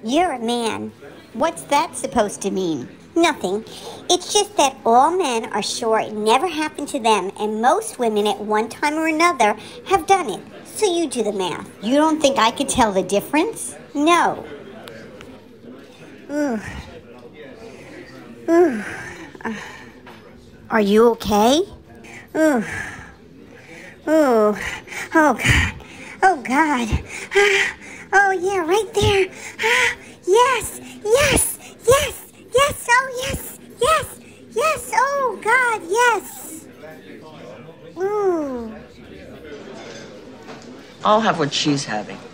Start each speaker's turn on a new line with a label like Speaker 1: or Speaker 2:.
Speaker 1: You're a man. What's that supposed to mean? Nothing. It's just that all men are sure it never happened to them, and most women at one time or another have done it. So you do the math.
Speaker 2: You don't think I could tell the difference?
Speaker 1: No. Ooh. Ooh.
Speaker 2: Are you okay?
Speaker 1: Ooh. Ooh. Oh, God. Oh, God. Oh, yeah, right there. Yes. Yes. Yes. Yes. Oh, yes. Yes. Yes. Oh, God. Yes. Ooh.
Speaker 3: I'll have what she's having.